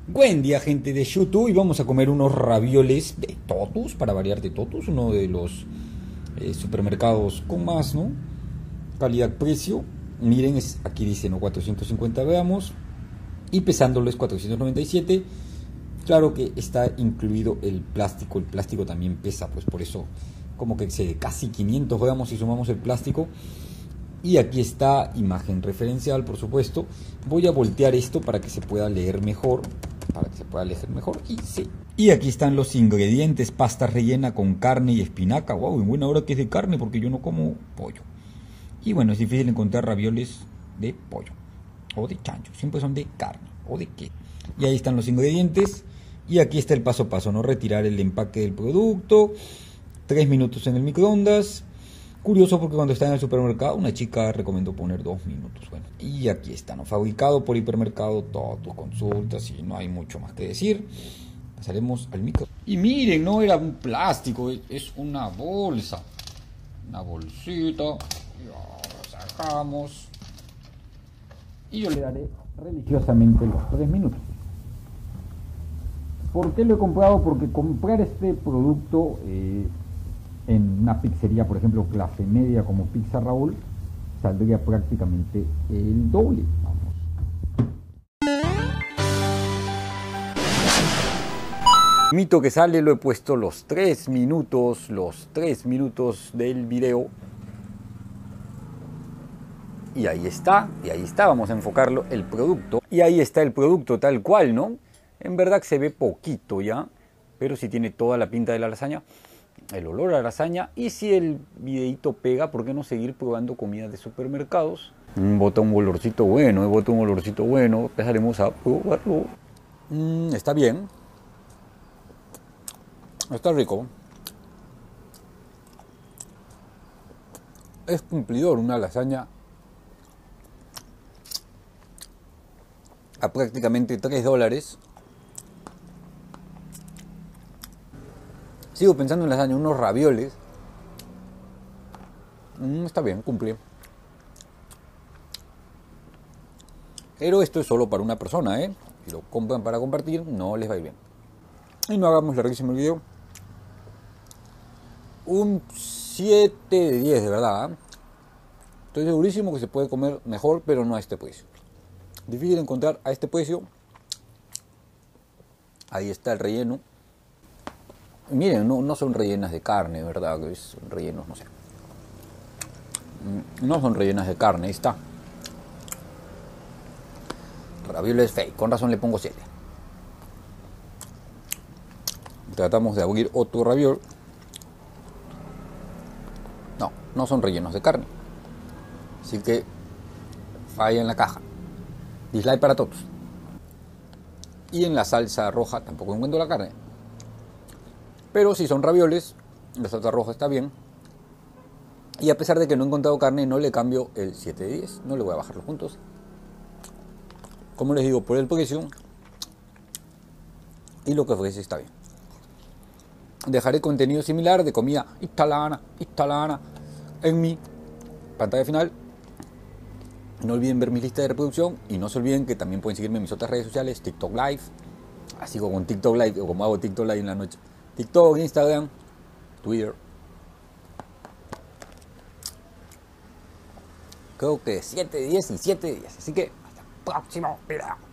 Buen día, gente de YouTube, y vamos a comer unos ravioles de Totus, para variar, de Totus, uno de los supermercados con más, ¿no?, calidad-precio. Miren, aquí dice, ¿no?, 450, veamos, y pesándolo es 497. Claro que está incluido el plástico también pesa, pues por eso como que excede casi 500, veamos si sumamos el plástico. Y aquí está imagen referencial, por supuesto. Voy a voltear esto para que se pueda leer mejor. Y sí. Y aquí están los ingredientes: pasta rellena con carne y espinaca. Wow, en buena hora que es de carne porque yo no como pollo. Y bueno, es difícil encontrar ravioles de pollo o de chancho. Siempre son de carne o de qué. Y ahí están los ingredientes. Y aquí está el paso a paso, ¿no? Retirar el empaque del producto. 3 minutos en el microondas. Curioso porque cuando está en el supermercado una chica recomendó poner 2 minutos. Bueno, y aquí está, ¿no? Fabricado por Hipermercado Totus, consultas, y no hay mucho más que decir. Pasaremos al micro. Y miren, no era un plástico, es una bolsa. Una bolsita. Y la sacamos. Y yo le daré religiosamente los 3 minutos. ¿Por qué lo he comprado? Porque comprar este producto en una pizzería, por ejemplo, clase media como Pizza Raúl, saldría prácticamente el doble. Vamos. Mito que sale, lo he puesto los 3 minutos del video. Y ahí está, vamos a enfocarlo, el producto. Y ahí está el producto tal cual, ¿no? En verdad se ve poquito ya, pero sí tiene toda la pinta de la lasaña. El olor a lasaña. Y si el videito pega, ¿por qué no seguir probando comida de supermercados? Bota un olorcito bueno, empezaremos a probarlo. Está bien, está rico, es cumplidor. Una lasaña a prácticamente $3. Sigo pensando en lasaña, unos ravioles. Está bien, cumple. Pero esto es solo para una persona, ¿eh? Si lo compran para compartir, no les va a ir bien. Y no hagamos larguísimo el video. Un 7 de 10, de verdad, ¿eh? Estoy segurísimo que se puede comer mejor, pero no a este precio. Difícil encontrar a este precio. Ahí está el relleno. Miren, no son rellenas de carne, ¿verdad? Son rellenos, no sé. No son rellenas de carne, ahí está. Ravioles fake, con razón le pongo 7. Tratamos de abrir otro raviol. No son rellenos de carne. Así que falla en la caja. Dislike para todos. Y en la salsa roja tampoco encuentro la carne. Pero si son ravioles, la salsa roja está bien. Y a pesar de que no he encontrado carne, no le cambio el 7 de 10. No le voy a bajar los puntos. Como les digo, por el precio y lo que ofrece está bien. Dejaré contenido similar de comida italiana en mi pantalla final. No olviden ver mi lista de reproducción. Y no se olviden que también pueden seguirme en mis otras redes sociales. TikTok Live. Así con TikTok Live, o como hago TikTok Live en la noche. TikTok, Instagram, Twitter. Creo que 7 de 10 y 7 de 10. Así que hasta el próximo video.